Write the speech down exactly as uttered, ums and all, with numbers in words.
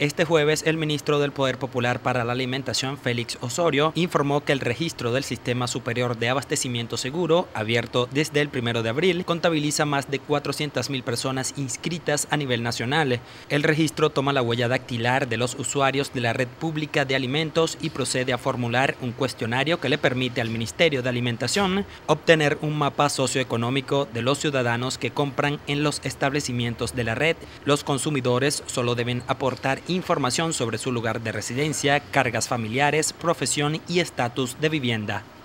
Este jueves, el ministro del Poder Popular para la Alimentación, Félix Osorio, informó que el registro del Sistema Superior de Abastecimiento Seguro, abierto desde el primero de abril, contabiliza más de cuatrocientas mil personas inscritas a nivel nacional. El registro toma la huella dactilar de los usuarios de la red pública de alimentos y procede a formular un cuestionario que le permite al Ministerio de Alimentación obtener un mapa socioeconómico de los ciudadanos que compran en los establecimientos de la red. Los consumidores solo deben aportar información sobre su lugar de residencia, cargas familiares, profesión y estatus de vivienda.